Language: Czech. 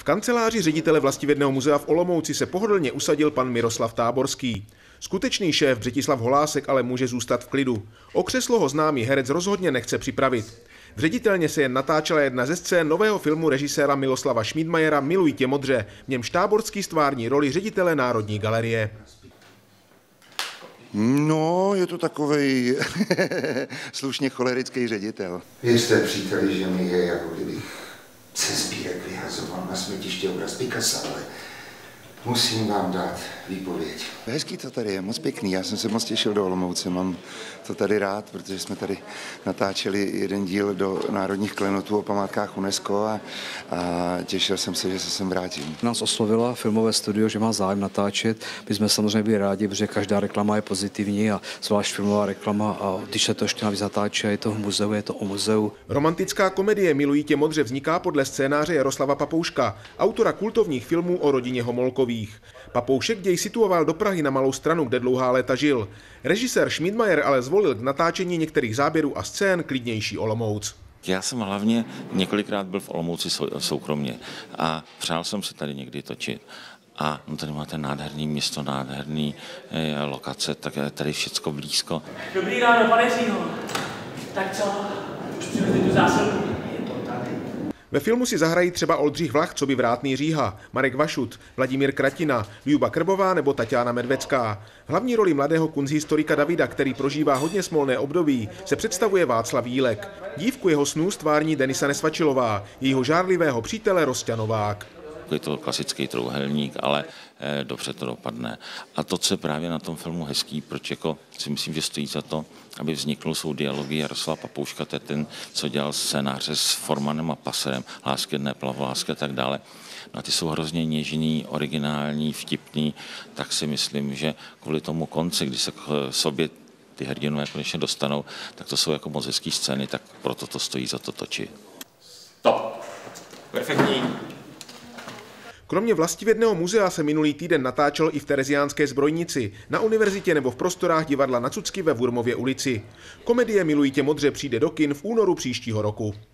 V kanceláři ředitele Vlastivědného muzea v Olomouci se pohodlně usadil pan Miroslav Táborský. Skutečný šéf Břetislav Holásek ale může zůstat v klidu. O křeslo ho známý herec rozhodně nechce připravit. V ředitelně se jen natáčela jedna ze scén nového filmu režiséra Miloslava Šmídmajera Miluj tě modře, v němž Táborský stvární roli ředitele Národní galerie. No, je to takovej slušně cholerický ředitel. Věřte, příteli, že mi je, jako kdybych se sbírek vyhazoval na smetiště obraz Picassa, ale musím vám dát výpověď. Hezký to tady je, moc pěkný. Já jsem se moc těšil do Olomouce, mám to tady rád, protože jsme tady natáčeli jeden díl do národních klenotů o památkách UNESCO a těšil jsem se, že se sem vrátím. Nás oslovila filmové studio, že má zájem natáčet. My jsme samozřejmě byli rádi, protože každá reklama je pozitivní a zvlášť filmová reklama, a když se to ještě navíc natáčí, je to v muzeu, je to o muzeu. Romantická komedie Miluj tě modře vzniká podle scénáře Jaroslava Papouška, autora kultovních filmů o rodině Homolkových. Papoušek děj situoval do Prahy na Malou Stranu, kde dlouhá léta žil. Režisér Šmídmajer ale zvolil k natáčení některých záběrů a scén klidnější Olomouc. Já jsem hlavně několikrát byl v Olomouci soukromně a přál jsem si tady někdy točit. A no, tady máte nádherný město, nádherný lokace, tak je tady všecko blízko. Dobrý ráno, pane Řího. Tak co? Už přivezli tu zásilku? Ve filmu si zahrají třeba Oldřich Vlach, coby Vrátný Říha, Marek Vašut, Vladimír Kratina, Ljuba Krbová nebo Tatiana Medvecká. Hlavní roli mladého kunsthistorika Davida, který prožívá hodně smolné období, se představuje Václav Jílek. Dívku jeho snů stvární Denisa Nesvačilová, jejího žárlivého přítele Rosťa Novák. Je to klasický trouhelník, ale dobře to dopadne. A to, co je právě na tom filmu hezký, proč jako si myslím, že stojí za to, aby vznikl, jsou dialogy Jaroslava Papouška, to je ten, co dělal scénáře s Formanem a Paserem, Lásky jedné plavolásky a tak dále. No a ty jsou hrozně něžný, originální, vtipný, tak si myslím, že kvůli tomu konci, kdy se k sobě ty hrdinové konečně dostanou, tak to jsou jako moc hezký scény, tak proto to stojí za to točit. Stop. Perfektní. Kromě Vlastivědného muzea se minulý týden natáčelo i v Tereziánské zbrojnici, na univerzitě nebo v prostorách divadla Na Cucky ve Vurmově ulici. Komedie Miluj tě modře přijde do kin v únoru příštího roku.